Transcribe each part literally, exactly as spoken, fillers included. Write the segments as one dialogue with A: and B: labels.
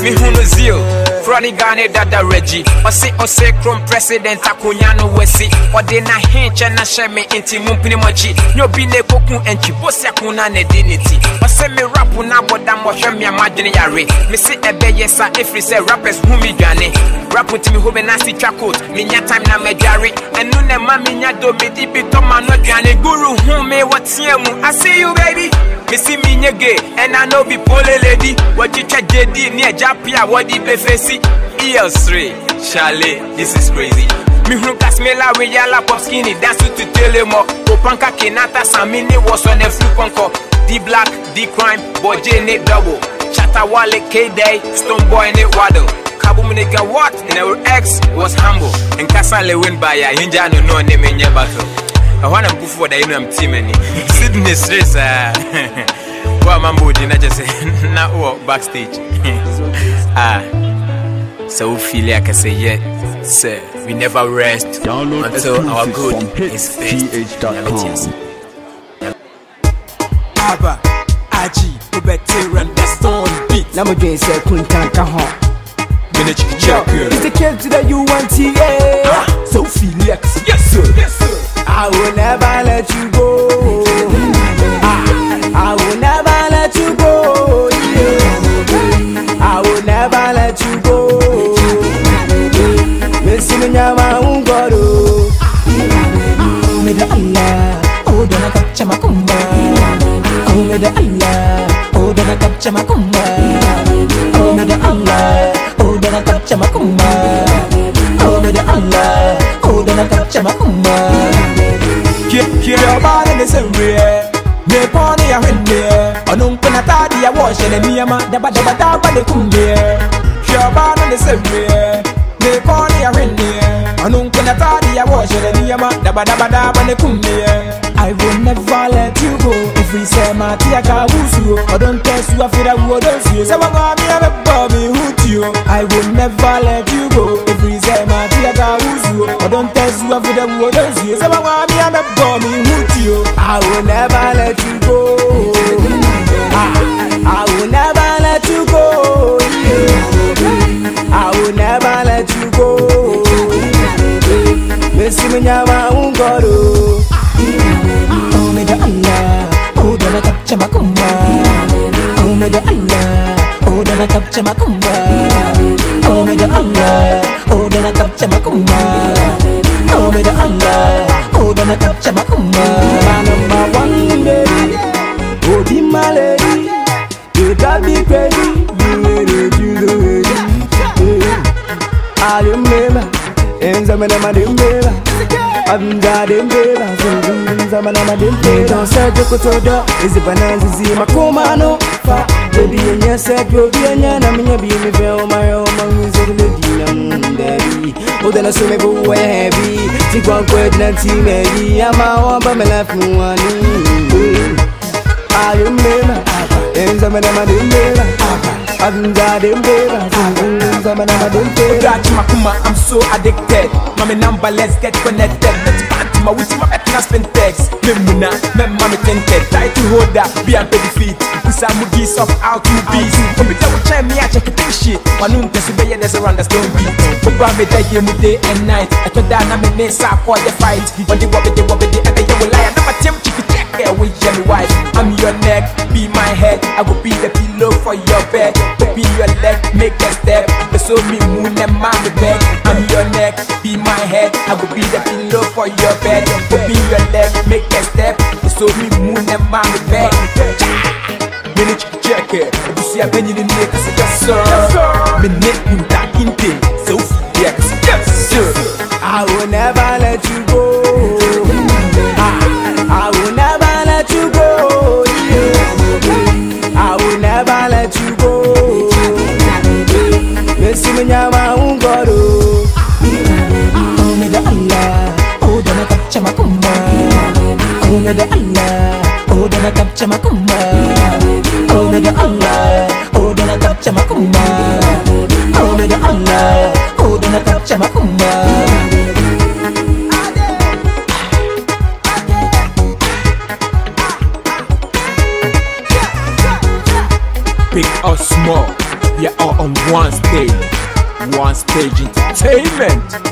A: Me huno zio. Froni gane dada Reggie. Ose ose krom president akunyano wesi. Ode na hincha na sheme inti mumpini mochi. Nyo bine koku enchi bosi akuna ne dignity. Ose me rapu na boda mo hwe me amadwene yare. Me se ebe yesa efri se rappers hu me dwane. Rapu ti me ho be na si twakot. Me nya time na me dware. Enu ne ma me nya do me di bi to ma no dwane. Guru hu me watiemu. I see you baby. Me see me nyege and I know be pole lady. What you try J D near Japia what the befesi. E L three, Charlie, this is crazy. Me who class me la we yala pop skinny dance to tell him more. Opanka Kenata Samini was on the flip conco. D Black, D Crime, boy J Nate double. Chatawale K Day, Stone Boy and it waddle. Kaboom nigga what? And our ex was humble. And Kasale win by a hinja no no name in your battle. I want to put for the you know I'm team any. Sydney stress ah. What mambo did I just say now walk backstage. Ah. So feel like I say yeah, sir. We never rest
B: Download
A: until our good is fixed.
C: Abba, Aji, Ubete, and the stone beat.
D: Number J said, Kuntan Kahan.
C: It's
D: the kid to the U N T A.
C: So feel like yes, sir. Yes, sir.
D: I will never let you go. I, I will never let you go. Yeah. I will never let you go. Missing Yama Ungoro. Oh, the Allah. Oh, the Nakapcha Makumba. Oh, the Allah. Oh, the Nakapcha Makumba. Oh, the Allah. Oh, the Nakapcha Makumba. Oh, the Allah. Oh, the Nakapcha Makumba.
C: Kill your body in the same way. Me pony a windy. On Uncle Natadi, I wash and a Miyama, the Badabada, the Kumbi. Kill your body in the same way. Me pony a windy. On Uncle Natadi, I wash and a Miyama, the Badabada, the Kumbi. I will never let you go. If we say my Tiaka Wusu, or don't test you, I feel I wouldn't see. Someone got me a Bobby hoot you. I will never let you go. If we say my Tiaka Wusu, or don't test you, I feel I wouldn't see. Someone got me a Bobby hoot you.
D: I will never let you go. I, I will never let you go. Yeah. I will never let you go. Missy Minyama Ungoro. Oh, me the Allah. Oh, the Nakapcha Makumba. Oh, me the Allah. Oh, the Nakapcha Makumba. Oh, me the Allah. Oh, the Nakapcha Makumba. Oh, me the Allah. Oh, the Nakapcha Makumba. My number one baby. Oh, be my lady. You got me crazy. You made it, you do it. I remember. And some of them are doing better. I'm dying better. Some of them are doing better. Don't say you could tell her. Is it bananas? Is it my comano? Baby, and yes, I go be a yan. I'm in a baby. My own music, baby. Oh, then I saw me go away heavy. Take one quid and team, maybe. I'm out, but my life no one. I remember. And some of them are doing better. I'm dying better.
C: I'm so addicted. Mommy number, let's get connected. Let's party my with my ethna spend text. Memuna, mem mommy tinted. Try to hold that, be a baby feet. Usa mugis of out to be. From the double time me I check it shit. One unta subaya there's around the stone beat. Papa me day you day and night. I told that I'm in this for the fight. When they wobble they wobble they and they will lie. I'm a temp chicken check with Jemmy White. I'm your neck, be my head. I will be the pillow for your bed. Be your leg, make a step. So me moon and mommy bed. I'm your neck, be my head. I will be the pillow for your bed. Be your leg, make a step. So me moon and mommy bed. Minute check it. You see a penny in the neck, yes sir. Me neck will back in thing. So yes, yes sir.
D: I will never let you go. I, I will never let you go. Yeah. I will never let you go. Missy Minyama Ungoro. Oh, me the Allah. Oh, the Nakapcha Makumba. Oh, me the Allah. Oh, the Nakapcha Makumba. Oh, me the Allah. Oh, the Nakapcha Makumba. Oh, me the Allah. Oh, the Nakapcha Makumba.
C: Big or small. we are all on one stage. One stage entertainment.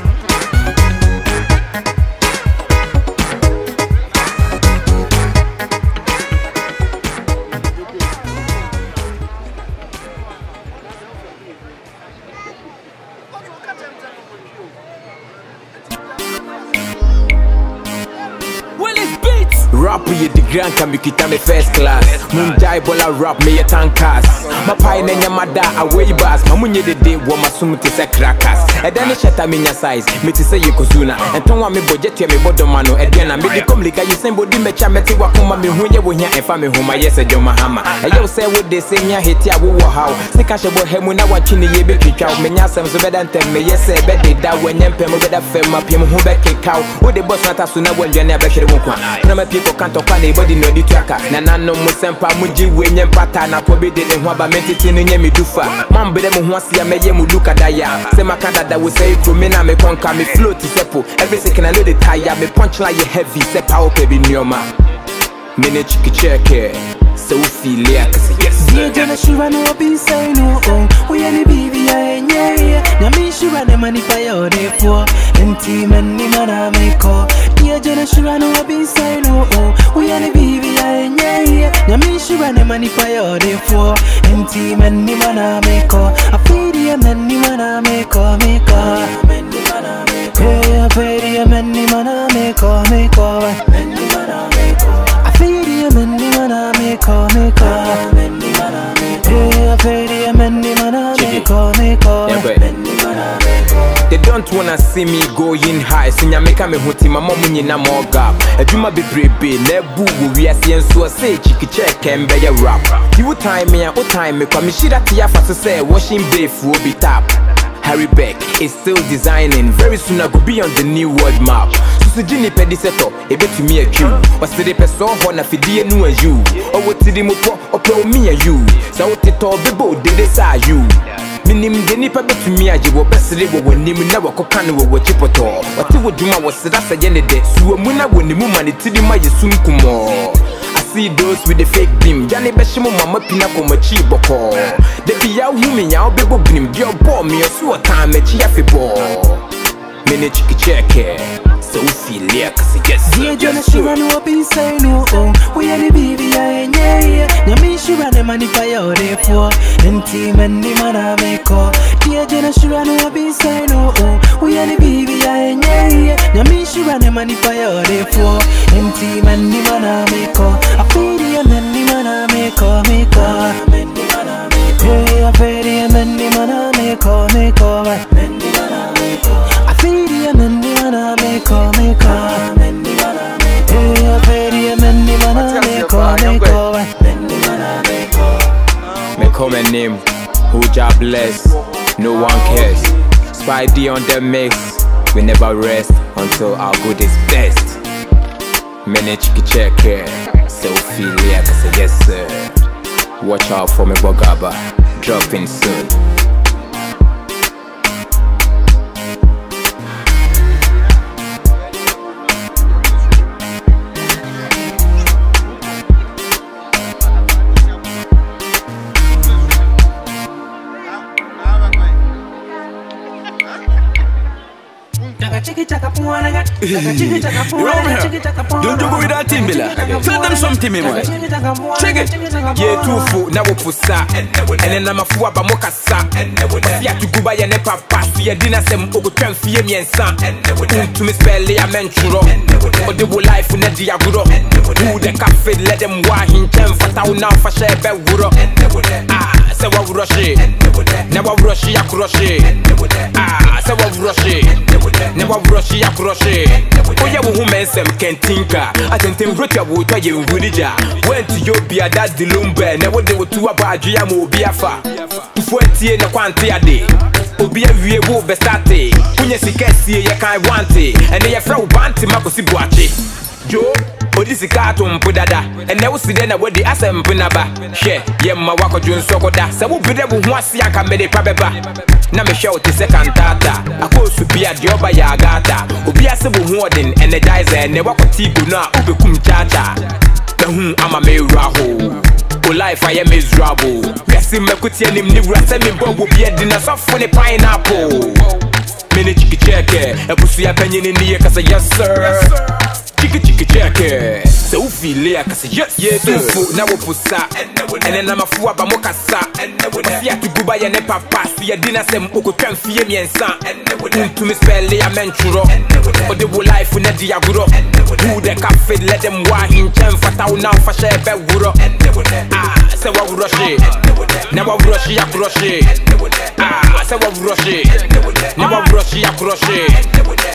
C: Rap ye the grand can be kita me first class. Moon die bola rap me ye tankas. My pie nenya mada away bars. My munye de day wo masum te se crackers. E dan shata me nya size. Me te say ye kozuna. En ton wa me budget ye me bodomano. E den na me de come lika you send body me cha me te wa kuma me hunye wo hia e fa me homa yes e joma hama. E yo say wo de say nya hit ya wo wo how. Sika she bo hemu na wa chini ye be twitwa. Me nya sem so bedan tem me yes e be de da wo nyempem mo beda fem apem ho be kekaw. Wo de boss na ta so na wo ndwane abehwere wo kwa. Na me people can't talk anybody no di tracker. Na na no mo sempa muji we nyem pata na ko be de ho aba mentiti no nyem dufa. Man be dem ho asia me ye mu luka daya. Say makada da we say pro me na me konka me float sepo. Every second I load the tire me punch like you heavy say power pe bi nyoma. Me ne chiki check so we feel like yes.
D: Dear Jenna Shiva no be say no oh. We any baby I yeah. Na me Shiva the money for your day for. And team and ni mana me call. Dear Jenna Shiva no be say no oh. We any baby I yeah. Na me Shiva the money for your day for. And team and ni mana me call. I feel the man ni mana me call me call. Hey, I feel the man ni mana me call me call. I feel the man ni mana me call me call. Hey, I feel the man ni mana me call me call.
C: They don't wanna see me going high. Sinya make me huti mama munyi na more gap. Ejuma be brebe nebu we are seeing so say chiki check and be a rap. You time me and o time me kwa mishira tia fast say washing brief will be tap. Harry Beck is still designing. Very soon I go be on the new world map. Susu jini pediseto, ebe to me a queue. Wasi de peso hona fidie nu and you. O wati di mupo, opo me and you. Sa wote to bebo de de sa you. Minim de nipa be to me a jiwo besere wo nim na wako kanu wo chipoto. Wati wo dwuma wo sida sa yene de. Suwa muna wo nimu mani tidi ma yesum kumo. See those with the fake beam. Jani beshimo mama pina ko machi boko. De bi ya hu me ya obebo bnim. Girl ball me so time me chi afibo. Me ne chiki check so feel like yes.
D: Dear Jenna Shiva no be say no oh. We are the baby I yeah. Na me Shiva the money for your day for. And team and ni mana me call. Dear Jenna Shiva no be say no oh. We are the baby I yeah. Na me Shiva the money for your day for. And team and ni mana me call. I feel the man ni mana me call me call. Hey, I feel the man ni mana me call me call. I feel the man ni mana me call me call. Hey, I feel the man ni mana me call me call.
C: Me call my name, who job bless, no one cares. Spidey on the mix, we never rest until our good is best. Many chiki check so feel like I say yes sir. Watch out for me Bogaba, dropping soon.
B: Don't you go with that thing, Bella? Tell them something, me boy. Check it.
C: Yeah, two foot now for sa, and then I'm a fool about Mokasa. Yeah, to go by a nepa pass. Yeah, dinner some over ten feet me and son. To Miss Belly, I meant to rock. Or the whole life in a diaguro. Who the cafe let them walk in ten for town now for share bell wood. Ah, so what rush it? Never rush it, I crush it. Ah, so what rush it? Never rush it, I crush it. Oh, yeah, woman, some can think. I think them wrote your water, you would went to your beer, that's the lumber. Never they were too about Giamo Biafa. Twenty and a quantity a day. Obi a vie wo bestate. Unye sikesi ye kan want it. And they are from Banti Makosi Boache. Joe, Odisi Katum Pudada. And now see then what the Assam Punaba. Share, Yemma Wako Jun Sokoda. So we be able to see a camera pabeba. Na me shout the second tata. A course to be a job by Yagata. Obi a sebu warden, energizer, and never could see good now. Ubekum Chacha. The whom I'm a mayor. Oh life I am miserable. Guessing me kuti enim ni wura me bo wo be di na so funny pineapple. Mini chiki cheke, e pusu ya penye ni ye kasa yes sir. Chiki chiki cheke, se u feel ya kasa yes yes sir. Na wo pusa, ene na mafu aba mo kasa. Si ya tuguba ya ne papa, si ya dina sem oko twan fie miensa. Untu mi spell ya menchuro. O de wo life na di aguro. Who the cafe let them wa in chen fata una fa she be wuro. Ah, se wa wuro she. Na wa wuro she ya kuro she. Ah, se wa wuro she. Na wa wuro she ya kuro she.